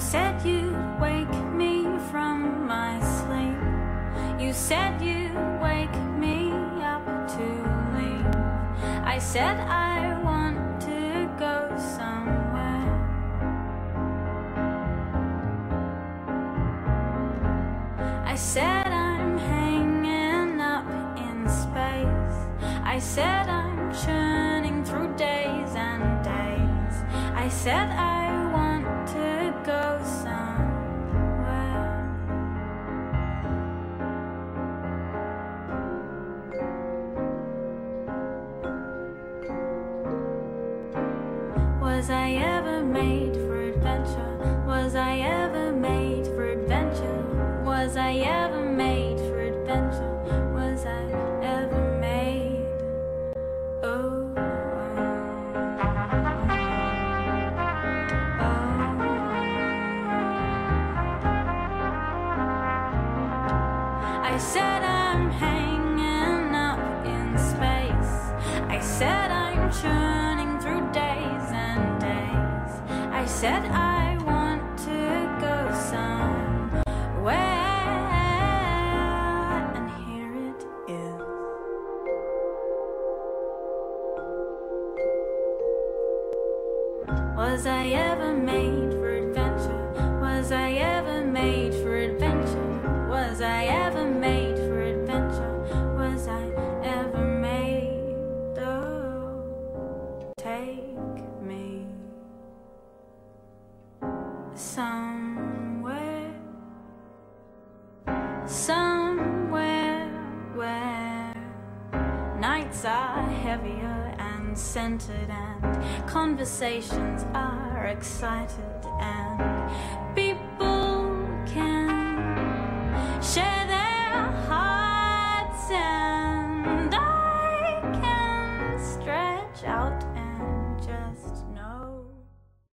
said you'd wake me from my sleep. You said you'd wake me up to leave. I said I want to go somewhere. I said I'm hanging up in space. I said I'm churning through days and days. I said I want to go somewhere. Was I ever made for adventure? Was I ever made for adventure? Was I ever made for adventure? Was I ever made? Oh, I said I'm hanging up in space. I said I'm churning through days and days. I said I want to go somewhere. And here it is. Was I ever made for adventure? Was I ever made for adventure? Was I ever made for adventure? Was I ever made? Oh, take me somewhere, somewhere where nights are heavier and centered and conversations are excited and